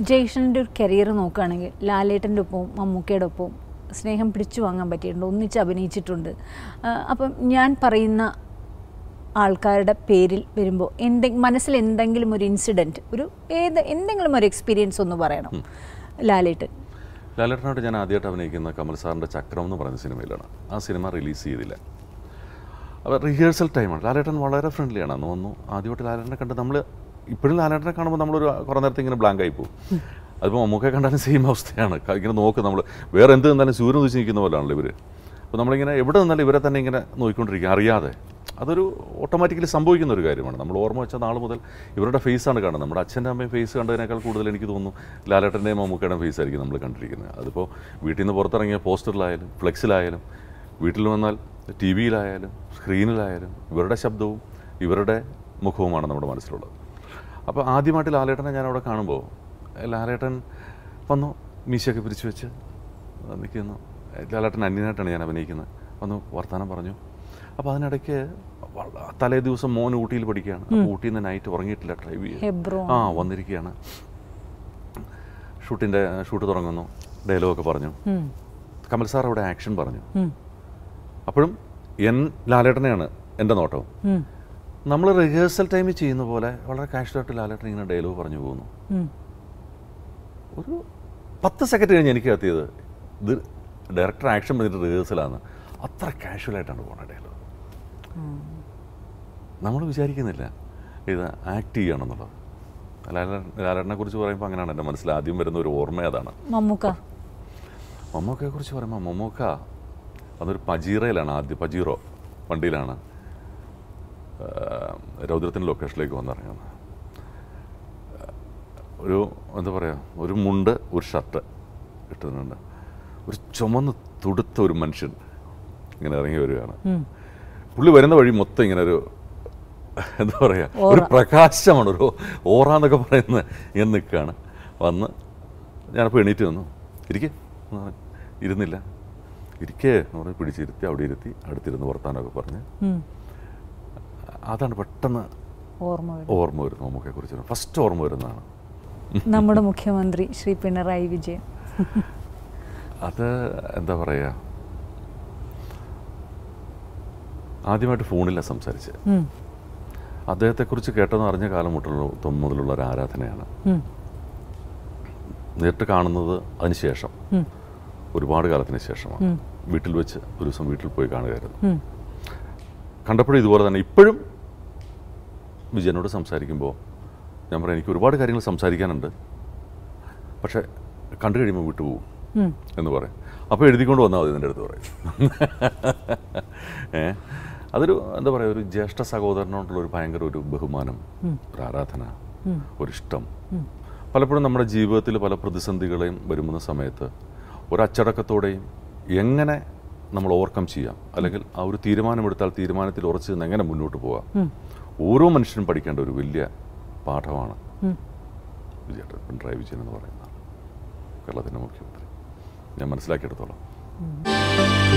ജയകൃഷ്ണൻ്റെ ഒരു കരിയർ നോക്കുകയാണെങ്കിൽ ലാലേട്ടൻ്റെ ഒപ്പവും മമ്മൂക്കയുടെ ഒപ്പവും സ്നേഹം പിടിച്ചു വാങ്ങാൻ പറ്റിയിട്ടുണ്ട്, ഒന്നിച്ച് അഭിനയിച്ചിട്ടുണ്ട്. അപ്പം ഞാൻ പറയുന്ന ആൾക്കാരുടെ പേരിൽ വരുമ്പോൾ മനസ്സിൽ എന്തെങ്കിലും ഒരു ഇൻസിഡൻറ്റ്, എന്തെങ്കിലും ഒരു എക്സ്പീരിയൻസ് ഒന്ന് പറയണം. ലാലേട്ടനോട് ഞാൻ ആദ്യമായിട്ട് അഭിനയിക്കുന്ന കമൽ സാറിൻ്റെ ചക്രം എന്ന് പറയുന്ന സിനിമയിലാണ്. ആ സിനിമ റിലീസ് ചെയ്തില്ല. അപ്പോൾ റിഹേഴ്സൽ ടൈമാണ്. ലാലേട്ടൻ വളരെ ഫ്രണ്ട്ലിയാണ്. അന്ന് വന്നു ആദ്യമായിട്ട് ലാലേട്ടനെ കണ്ട് നമ്മൾ ഇപ്പോഴും ലാലേട്ടനെ കാണുമ്പോൾ നമ്മളൊരു കുറേ നേരത്തെ ഇങ്ങനെ ബ്ലാങ്ക് ആയി പോകും. അതിപ്പോൾ മമ്മൂക്കെ കണ്ടാലും സെയിം അവസ്ഥയാണ്. ഇങ്ങനെ നോക്കും നമ്മൾ, വേറെ എന്ത് നിന്നാലും സൂര്യൻ ഉദിച്ച് നിൽക്കുന്ന പോലെയാണല്ലോ ഇവർ. അപ്പോൾ നമ്മളിങ്ങനെ എവിടെ നിന്നാലും ഇവരെ തന്നെ ഇങ്ങനെ നോക്കിക്കൊണ്ടിരിക്കുക അറിയാതെ. അതൊരു ഓട്ടോമാറ്റിക്കലി സംഭവിക്കുന്ന ഒരു കാര്യമാണ്. നമ്മൾ ഓർമ്മ വെച്ച നാൾ മുതൽ ഇവരുടെ ഫേസാണ് കാണുന്നത്. നമ്മുടെ അച്ഛൻ്റെ അമ്മയും ഫേസ് കണ്ടതിനേക്കാൾ കൂടുതൽ എനിക്ക് തോന്നുന്നു ലാലേട്ടൻ്റെയും മമ്മൂക്കയുടെയും ഫേസ് ആയിരിക്കും നമ്മൾ കണ്ടിരിക്കുന്നത്. അതിപ്പോൾ വീട്ടിൽ നിന്ന് പുറത്തിറങ്ങിയ പോസ്റ്ററിലായാലും ഫ്ലെക്സിലായാലും വീട്ടിൽ വന്നാൽ ടി വിയിലായാലും സ്ക്രീനിലായാലും ഇവരുടെ ശബ്ദവും ഇവരുടെ മുഖവുമാണ് നമ്മുടെ മനസ്സിലുള്ളത്. അപ്പോൾ ആദ്യമായിട്ട് ലാലേട്ടനെ ഞാൻ അവിടെ കാണുമ്പോൾ ലാലേട്ടൻ വന്നു, മീശയൊക്കെ പിരിച്ചു വെച്ച് നിൽക്കുന്നു. ലാലേട്ടൻ അന്യനായിട്ടാണ് ഞാൻ അഭിനയിക്കുന്നത്. വന്നു വർത്തമാനം പറഞ്ഞു. അപ്പോൾ അതിനിടയ്ക്ക് തലേ ദിവസം മോൻ ഊട്ടിയിൽ പഠിക്കുകയാണ്. അപ്പോൾ ഊട്ടിയിൽ നിന്ന് നൈറ്റ് ഉറങ്ങിയിട്ടില്ല, ഡ്രൈവ് ചെയ്യും. വന്നിരിക്കുകയാണ്. ഷൂട്ട് തുടങ്ങുന്നു. ഡയലോഗൊക്കെ പറഞ്ഞു. കമൽ സാർ അവിടെ ആക്ഷൻ പറഞ്ഞു. അപ്പോഴും ലാലേട്ടനെയാണ് എൻ്റെ നോട്ടവും. നമ്മൾ റിഹേഴ്സൽ ടൈമിൽ ചെയ്യുന്ന പോലെ വളരെ കാഷ്വലായിട്ട് ലാലേട്ടൻ ഇങ്ങനെ ഡയലോഗ് പറഞ്ഞു പോകുന്നു. ഒരു 10 സെക്കൻഡ് കഴിഞ്ഞ് എനിക്ക് എത്തിയത് ഇത് ഡയറക്ടർ ആക്ഷൻ പറഞ്ഞിട്ട് റിഹേഴ്സലാണ്. അത്ര കാഷ്വലായിട്ടാണ് പോകുന്നത് ഡയലോഗ്. നമ്മൾ വിചാരിക്കുന്നില്ല ഇത് ആക്ട് ചെയ്യണമെന്നുള്ളത്. ലാലേട്ടനെ കുറിച്ച് പറയുമ്പോൾ അങ്ങനെയാണ് എൻ്റെ മനസ്സിൽ ആദ്യം വരുന്ന ഒരു ഓർമ്മ. അതാണ് മമ്മൂക്കയെ കുറിച്ച് പറയുമ്പോൾ മമ്മൂക്ക അതൊരു പജീറയിലാണ്. ആദ്യം പജീറോ വണ്ടിയിലാണ് രൗദ്രത്തിൻ്റെ ലൊക്കേഷനിലേക്ക് വന്നിറങ്ങുന്നത്. ഒരു എന്താ പറയുക, ഒരു മുണ്ട് ഒരു ഷർട്ട് ഇട്ടിട്ടുണ്ട്. ഒരു ചുമന്ന് തുടുത്ത ഒരു മനുഷ്യൻ ഇങ്ങനെ ഇറങ്ങി വരികയാണ്. പുള്ളി വരുന്ന വഴി മൊത്തം ഇങ്ങനെ ഒരു എന്താ പറയുക, ഒരു പ്രകാശമാണ്, ഒരു ഓറാന്നൊക്കെ പറയുന്നത് ഇങ്ങനെ നിൽക്കുകയാണ്. വന്ന് ഞാനപ്പോൾ എണീറ്റ് വന്നു. ഇരുന്നില്ല. ഇരിക്കേ എന്ന് പറഞ്ഞ് പിടിച്ചിരുത്തി അവിടെ ഇരുത്തി അടുത്തിരുന്ന് വർത്താനമൊക്കെ പറഞ്ഞ്. അതാണ് പെട്ടെന്ന് ഓർമ്മ വരുന്നത് മമ്മൂക്കയെ കുറിച്ച്. ഫസ്റ്റ് ഓർമ്മ വരുന്നതാണ് നമ്മുടെ മുഖ്യമന്ത്രി ശ്രീ പിണറായി വിജയൻ. അത് എന്താ പറയുക, ആദ്യമായിട്ട് ഫോണിലാണ് സംസാരിച്ച്. അദ്ദേഹത്തെക്കുറിച്ച് കേട്ടെന്ന് അറിഞ്ഞ കാലം മുതലുള്ള ഒരു ആരാധനയാണ്. നേരിട്ട് കാണുന്നത് അതിന് ശേഷം, ഒരുപാട് കാലത്തിന് ശേഷമാണ്. വീട്ടിൽ വെച്ച് ഒരു ദിവസം വീട്ടിൽ പോയി കാണുകയായിരുന്നു. കണ്ടപ്പോഴും ഇതുപോലെ തന്നെ ഇപ്പോഴും വിജയനോട് സംസാരിക്കുമ്പോൾ ഞാൻ പറയാം, എനിക്ക് ഒരുപാട് കാര്യങ്ങൾ സംസാരിക്കാനുണ്ട്, പക്ഷെ കണ്ടു കഴിയുമ്പോൾ വിട്ടുപോകും എന്ന് പറയും. അപ്പോൾ എഴുതിക്കൊണ്ട് വന്നാൽ മതി എൻ്റെ അടുത്ത് പറയും. അതൊരു എന്താ പറയുക, ഒരു ജ്യേഷ്ഠ സഹോദരനോടുള്ളൊരു ഭയങ്കര ഒരു ബഹുമാനം, ഒരു ആരാധന, ഒരിഷ്ടം. പലപ്പോഴും നമ്മുടെ ജീവിതത്തിൽ പല പ്രതിസന്ധികളെയും വരുന്ന സമയത്ത് ഒരു അച്ചടക്കത്തോടെയും എങ്ങനെ നമ്മൾ ഓവർകം ചെയ്യാം, അല്ലെങ്കിൽ ആ ഒരു തീരുമാനമെടുത്താൽ തീരുമാനത്തിൽ ഉറച്ചു നിന്ന് എങ്ങനെ മുന്നോട്ട് പോകാം, ഓരോ മനുഷ്യനും പഠിക്കേണ്ട ഒരു വലിയ പാഠമാണ് പിണറായി വിജയൻ എന്ന് പറയുന്നത്, കേരളത്തിൻ്റെ മുഖ്യമന്ത്രി. ഞാൻ മനസ്സിലാക്കിയെടുത്തോളാം.